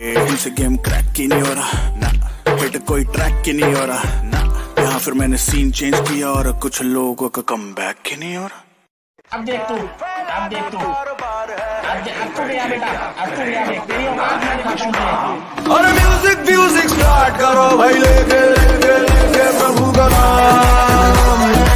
इनसे game crack की नहीं हो रहा ना, हिट कोई ट्रैक की नहीं हो रहा ना, यहाँ फिर मैंने सीन चेंज किया और कुछ लोगों का कम बैक की नहीं हो रहा। अब देख तू अब गया बेटा, अब तू गया, देख तेरी औकात मैं दिखाता हूं। और म्यूजिक स्टार्ट करो भाई, लेके प्रभु का नाम।